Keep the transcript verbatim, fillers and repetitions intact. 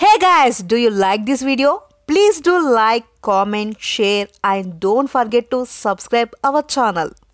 Hey guys, do you like this video? Please do like, comment, share and don't forget to subscribe our channel.